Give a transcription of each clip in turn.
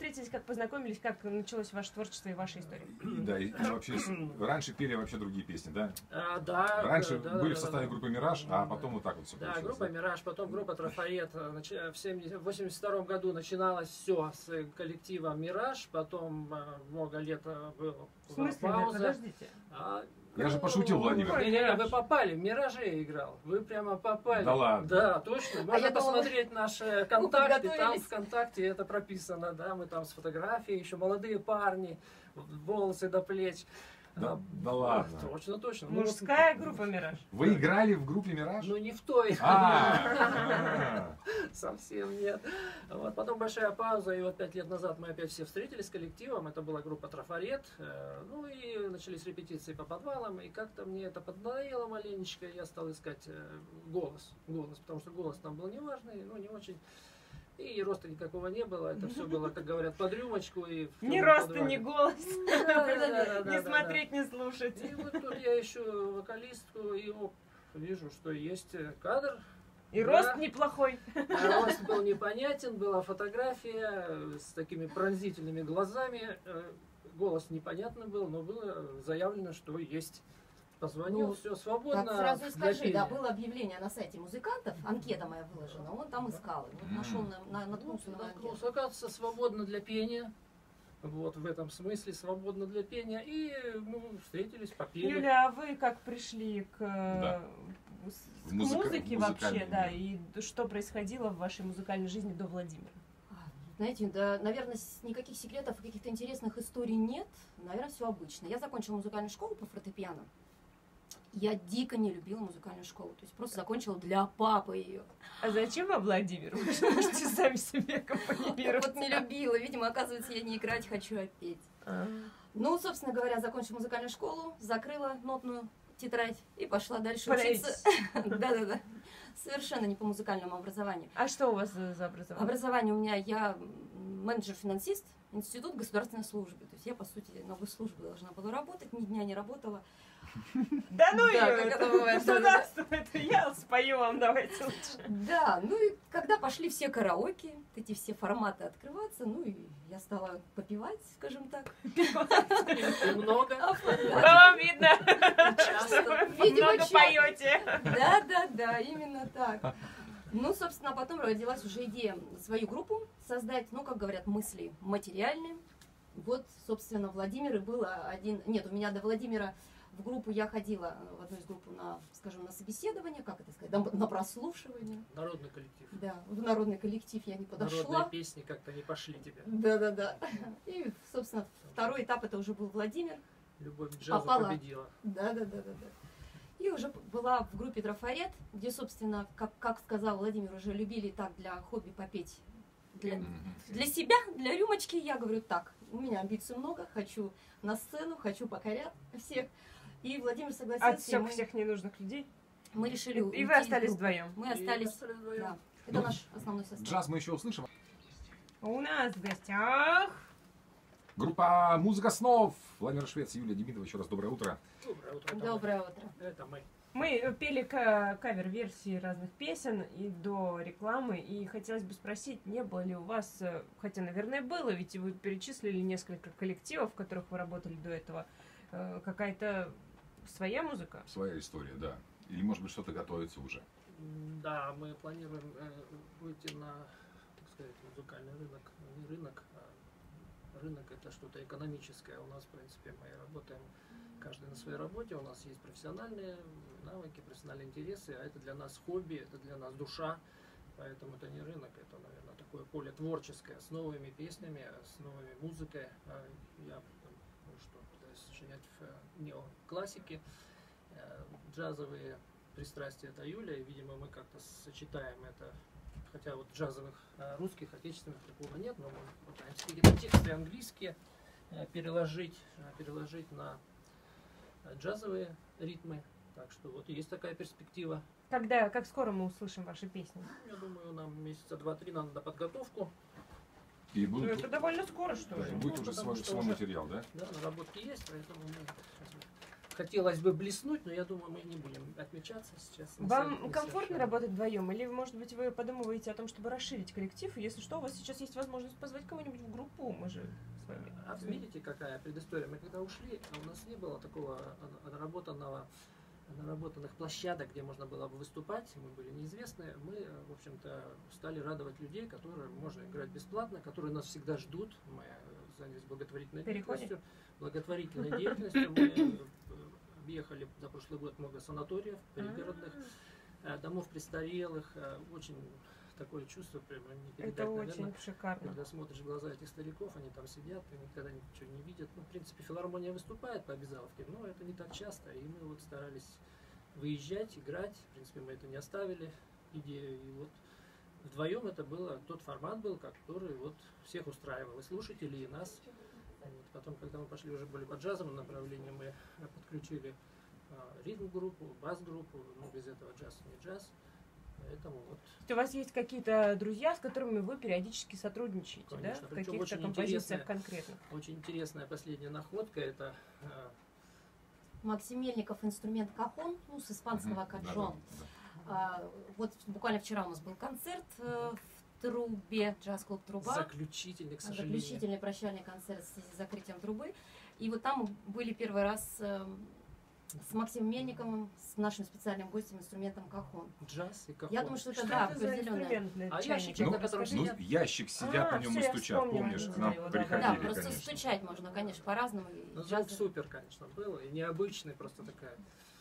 встретились, как познакомились, как началось ваше творчество и ваша история? Да, и вообще, раньше пели вообще другие песни, да? Да. Раньше были в составе группы «Мираж», а потом вот так вот все Да, получилось. группа «Мираж», потом группа «Трафарет». В 1982 году начиналось все с коллектива «Мираж», потом много лет была В смысле? пауза. Подождите. Я же пошутил, Владимир. Не, вы попали, в «Мираже» играл. Вы прямо попали. Да ладно? Да, точно. Можно я думала, посмотреть наши контакты. Там готовились. ВКонтакте это прописано. Да, мы там с фотографией, еще молодые парни, волосы до плеч. Да ладно. Точно. Мужская группа «Мираж». Вы играли в группе «Мираж»? Ну не в той. А, Совсем нет. Вот, потом большая пауза, и вот 5 лет назад мы опять все встретились с коллективом. Это была группа «Трафарет». Ну и начались репетиции по подвалам, и как-то мне это поднадоело маленечко, и я стал искать голос, потому что голос там был неважный, ну не очень. И роста никакого не было, это все было, как говорят, под рюмочку. И Ни роста, ни голос. Да. Не смотреть, не слушать. И вот тут я ищу вокалистку, и вижу, что есть кадр. И Да. рост неплохой. Рост был непонятен, была фотография с такими пронзительными глазами. Голос непонятно был, но было заявлено, что есть. Позвонил, Ну, все свободно. Так сразу и скажи, для да, пения. было объявление на сайте музыкантов, анкета моя выложена, он там искал, вот нашел, наткнулся на мою анкету. Оказывается, свободно для пения. Вот в этом смысле свободно для пения. И встретились, попели. Юля, а вы как пришли к В музыке вообще, музыкальный да, мир. и что происходило в вашей музыкальной жизни до Владимира? Знаете, да, наверное, никаких секретов, каких-то интересных историй нет. Наверное, все обычно. Я закончила музыкальную школу по фортепиано. Я дико не любила музыкальную школу. То есть просто закончила для папы ее. А зачем вам Владимир? Вы же можете сами себе аккомпанировать. Вот не любила. Видимо, оказывается, я не играть хочу, а петь. Ну, собственно говоря, закончила музыкальную школу, закрыла нотную тетрадь и пошла дальше учиться. Да-да-да. Совершенно не по музыкальному образованию. А что у вас за образование? Образование у меня, я менеджер-финансист, институт государственной службы. То есть я, по сути, на госслужбе должна была работать, ни дня не работала. Да ну Да, ее, как это бывает, государство, это я спою вам, давайте лучше. Да, ну и когда пошли все караоке, эти все форматы открываться, ну и я стала попивать, скажем так. Много. Вам видно, что вы Видимо, много поете. Да, именно так. Ну, собственно, потом родилась уже идея свою группу создать, ну, как говорят, мысли материальные. Вот, собственно, Владимир и было один... Нет, у меня до Владимира в группу я ходила, в одну из групп на, скажем, на собеседование, как это сказать, на прослушивание. Народный коллектив. Да, в народный коллектив я не подошла. Народные песни как-то не пошли тебе. Да. И, собственно, второй этап это уже был Владимир. Любовь к джазу Попала. победила. Да. И уже была в группе «Трафарет», где, собственно, как сказал Владимир, уже любили так для хобби попеть. Для себя, для рюмочки, я говорю так, у меня амбиций много, хочу на сцену, хочу покорять всех. И Владимир согласился. Отсек всех ненужных людей. Мы решили И уйти вы из остались группы. вдвоем. Мы остались, вдвоем. да. Это Ну, наш основной состав. Джаз мы еще услышим. У нас в гостях Группа «Музыка снов». Владимир Швец, Юлия Демидова. Еще раз доброе утро. Доброе утро. Доброе утро. Это мы. мы пели кавер-версии разных песен и до рекламы, и хотелось бы спросить, не было ли у вас, хотя, наверное, было, ведь вы перечислили несколько коллективов, в которых вы работали до этого, какая-то своя музыка? Своя история, да. Или, может быть, что-то готовится уже. Да, мы планируем выйти на, так сказать, музыкальный рынок. Не рынок, а рынок это что-то экономическое. У нас, в принципе, мы работаем каждый на своей работе. У нас есть профессиональные навыки, профессиональные интересы, а это для нас хобби, это для нас душа. Поэтому это не рынок, это, наверное, такое поле творческое, с новыми песнями, с новой музыкой. Я пытаюсь сочинять в неоклассике. Джазовые пристрастия это Юля, и, видимо, мы как-то сочетаем это, хотя вот джазовых русских, отечественных такого нет, но мы пытаемся какие-то тексты английские переложить на джазовые ритмы, так что вот есть такая перспектива. Как скоро мы услышим ваши песни? Я думаю, нам месяца 2-3 надо на подготовку. И Ну, будет, это довольно скоро, что да, ли? и будет Ну, уже потому что свой уже- материал, да? Да, наработки есть, поэтому мы сейчас хотелось бы блеснуть, но я думаю, мы не будем отмечаться сейчас. Вам комфортно работать вдвоем? Или, может быть, вы подумываете о том, чтобы расширить коллектив? И если что, у вас сейчас есть возможность позвать кого-нибудь в группу, мы же с вами. А видите, какая предыстория? Мы когда ушли, у нас не было такого наработанных площадок, где можно было бы выступать, мы были неизвестны. Мы, в общем-то, стали радовать людей, которые можно играть бесплатно, которые нас всегда ждут. Мы занялись благотворительной деятельностью. Благотворительной деятельностью мы объехали за прошлый год много санаториев пригородных, домов престарелых. Очень такое чувство прямо не передать, Это наверное. очень шикарно. Когда смотришь в глаза этих стариков, они там сидят и никогда ничего не видят. Ну, в принципе, филармония выступает по обязаловке, но это не так часто. И мы вот старались выезжать, играть. В принципе, мы это не оставили идею. И вот вдвоем это было, тот формат был, который вот всех устраивал. И слушателей, и нас. Вот. Потом, когда мы пошли уже более по джазовому направлению, мы подключили ритм-группу, бас-группу. Ну, без этого джаз не джаз. Поэтому вот. У вас есть какие-то друзья, с которыми вы периодически сотрудничаете, Конечно, да? В причем каких-то очень композициях интересная. конкретно. Очень интересная последняя находка. Это Максим Мельников, инструмент кахон, ну, с испанского каджон. Вот буквально вчера у нас был концерт в Трубе, джаз-клуб Труба. заключительный, к сожалению. Заключительный прощальный концерт в связи с закрытием Трубы. И вот там были первый раз с Максимом Мельниковым, с нашим специальным гостем, инструментом кахон. Джаз и кахон. Я думаю, что это, Что да, это за определенное. инструмент для А чайника? ящик, Ну, на котором Расскажите. ну, ящик сидят на нем всё, и я стучат, вспомнила, помнишь, к видела нам его, да, приходили, Да, просто конечно. стучать можно, конечно, по-разному. И Ну, джаз- звук супер, конечно, был. И необычный, просто такая.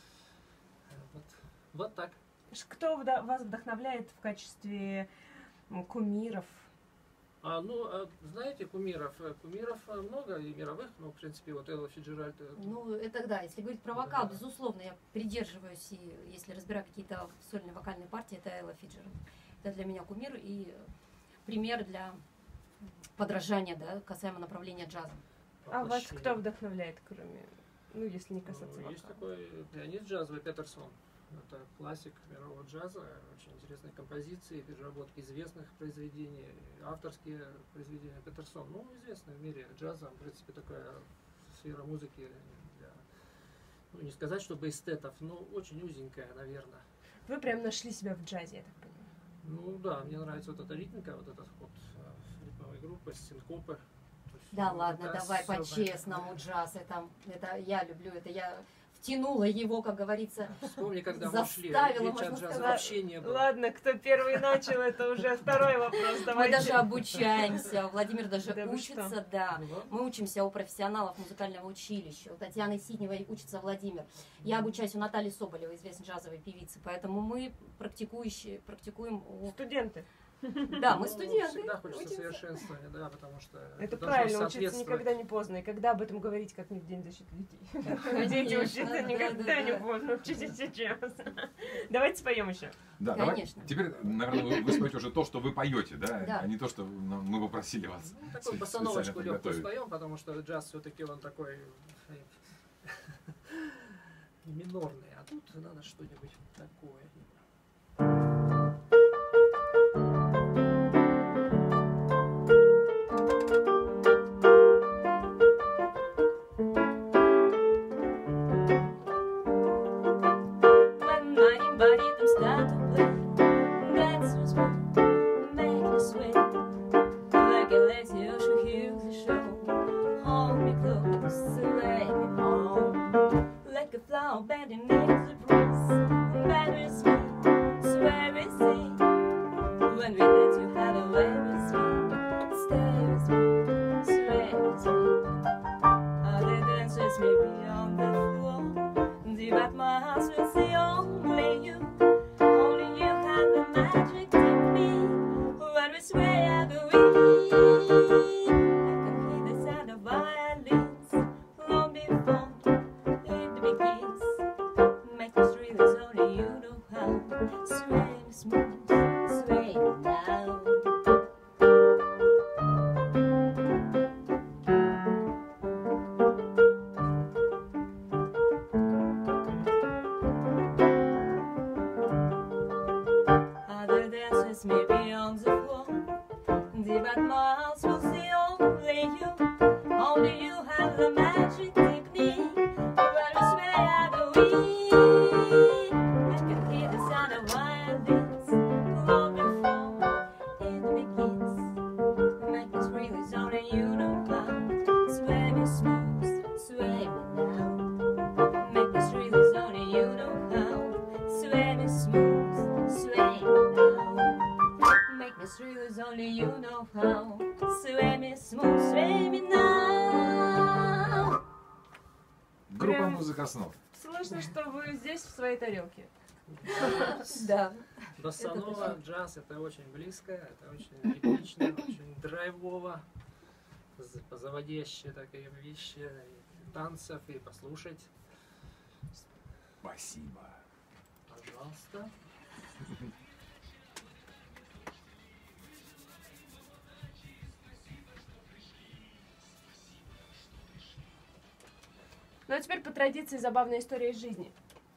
Вот так. Кто вас вдохновляет в качестве кумиров? Знаете, кумиров много и мировых, ну, в принципе, вот Элла Фиджеральд. Ну, это да, если говорить про вокал, Да. безусловно, я придерживаюсь, и если разбираю какие-то сольные вокальные партии, это Элла Фиджеральд. Это для меня кумир и пример для подражания, да, касаемо направления джаза. А вас кто вдохновляет, кроме, ну, если не касаться Есть вокала? такой пианист джазовый Петерсон. Это классик мирового джаза, очень интересные композиции, переработки известных произведений, авторские произведения Петерсон. Ну, известный в мире джаза, в принципе, такая сфера музыки для, ну, не сказать, чтобы эстетов, но очень узенькая, наверное. Вы прям нашли себя в джазе, я так понимаю. Ну да, мне нравится вот эта ритмика, вот этот ход ритмовой группы, синкопы. То есть, Да ну, ладно, это давай особое. по-честному, джаз, это я люблю, это я втянула его, как говорится. Вспомни, когда мы шли, Заставила, речи о можно джазе сказать. вообще не было. Ладно, кто первый начал, это уже второй вопрос. Мы Давайте. даже обучаемся, Владимир даже Да вы учится, что? да. Ну, Мы учимся у профессионалов музыкального училища. У Татьяны Сидневой учится Владимир. Я обучаюсь у Натальи Соболевой, известной джазовой певицы. Поэтому мы практикуем у... Студенты. Да, мы студенты. Всегда хочется учимся. совершенствования, да, потому что Это должно правильно, учиться соответствовать. никогда не поздно. И когда об этом говорить, как не в День защиты детей? Конечно, Дети учиться да, никогда да, не да. поздно. Учитесь сейчас. Давайте споем еще. Да, давай. Конечно. Теперь, наверное, вы споете уже то, что вы поете, да? Да. А не то, что мы попросили вас. Ну, такую специально басановочку легкую подготовить. споем, потому что джаз все-таки он такой минорный, а тут надо что-нибудь такое. When my body don't start to play, that's what's fun, make you sweat. Like a lazy ocean heals the show. Hold me close, lay me home. Like a flower bending needs a breeze. Better sweet, swear it's sweet. When we dance, you have a way with me. Stay with me, swear it's sweet. Other dancers may be on the floor. But my heart will see only you. Only you have the magic technique. When we sway, I go weak. I can hear the sound of violins long before it begins. Make смог с времена. Группа Прям- «Музыка снов». Слышно, что вы здесь в своей тарелке. Да. Боссанова, джаз — это очень близко, это очень ритмично, очень драйвово, заводящие такие вещи, и танцев, и послушать. Спасибо. Пожалуйста. Ну а теперь по традиции забавная история из жизни.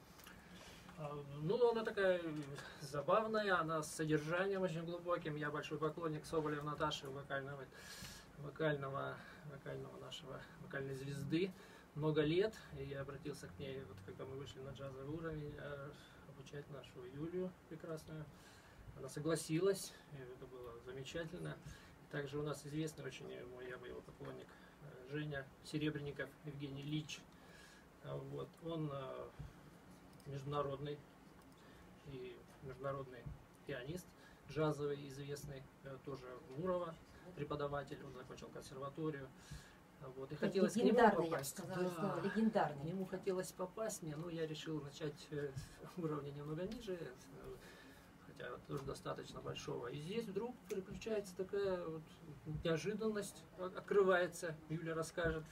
Ну, она такая забавная, она с содержанием очень глубоким. Я большой поклонник Соболев Наташи, вокальной вокальной звезды. Много лет, и я обратился к ней, вот когда мы вышли на джазовый уровень, обучать нашу Юлию прекрасную. Она согласилась, и это было замечательно. Также у нас известный очень мой, я его поклонник, Женя Серебренников, Евгений Лич. Вот, он международный пианист, джазовый, известный, тоже Мурова, преподаватель, он закончил консерваторию. Вот, и хотелось к нему Легендарный, я бы попасть. сказала, слово, К легендарный. нему хотелось попасть мне, но я решил начать с уровня немного ниже, хотя тоже достаточно большого. И здесь вдруг переключается такая вот неожиданность, открывается, Юля расскажет.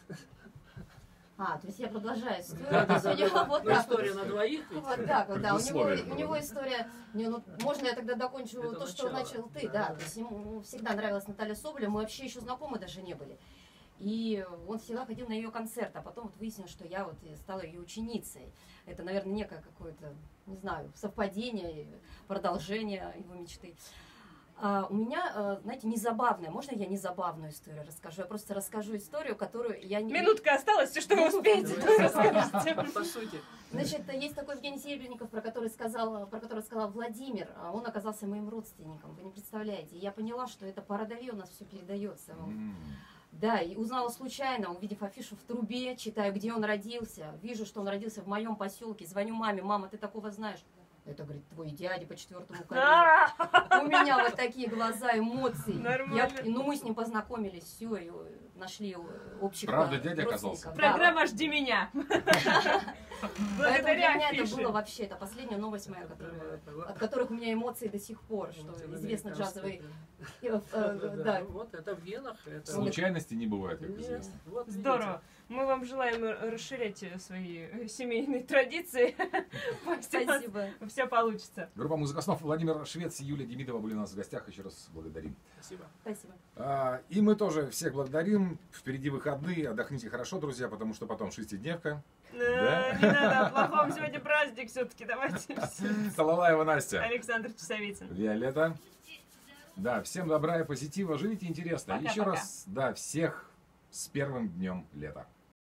То есть я продолжаю историю. Да, То есть у него вот ну, так история вот. на двоих. ведь. Вот так вот, да. У Предусловие него было. история. Можно я тогда докончу Это то, что начало. начал ты, Да. да. То есть ему всегда нравилась Наталья Соболева. Мы вообще еще знакомы даже не были. И он всегда ходил на ее концерт, а потом вот выяснилось, что я вот и стала ее ученицей. Это, наверное, некое какое-то, не знаю, совпадение, продолжение его мечты. У меня, знаете, незабавная. Можно я незабавную историю расскажу? Я просто расскажу историю, которую я не... Минутка осталась, все, что вы успеете, то и расскажете. По сути. Значит, есть такой Евгений Серебренников, про которого сказал Владимир, а он оказался моим родственником, вы не представляете. И я поняла, что это по родове у нас все передается. Да, и узнала случайно, увидев афишу в трубе, читаю, где он родился, вижу, что он родился в моем поселке, звоню маме: мама, ты такого знаешь? Это, говорит, твой дядя по 4-му колену. У меня вот такие глаза, эмоции. Нормально. Ну, мы с ним познакомились, все, и нашли общих Правда, дядя родственников. оказался? Да. Программа «Жди меня». Поэтому для Благодаря меня это афише. было вообще, это последняя новость моя, от которых у меня эмоции до сих пор, что известно джазовый... Да. Вот это в венах. Это Случайности не бывает, как Нет, известно. вот видите. Здорово. Мы вам желаем расширять свои семейные традиции. Пусть у вас Спасибо. все получится. Группа «Музыка снов», Владимир Швец и Юлия Демидова были у нас в гостях. Еще раз благодарим. Спасибо. Спасибо. И мы тоже всех благодарим. Впереди выходные. Отдохните хорошо, друзья, потому что потом шестидневка. Да? Не надо о плохом, сегодня праздник все-таки. Давайте. Салалаева Настя. Александр Часовицын. Виолетта. Да, всем добра и позитива. Живите интересно. Пока-пока. Еще раз, да, всех с первым днем лета.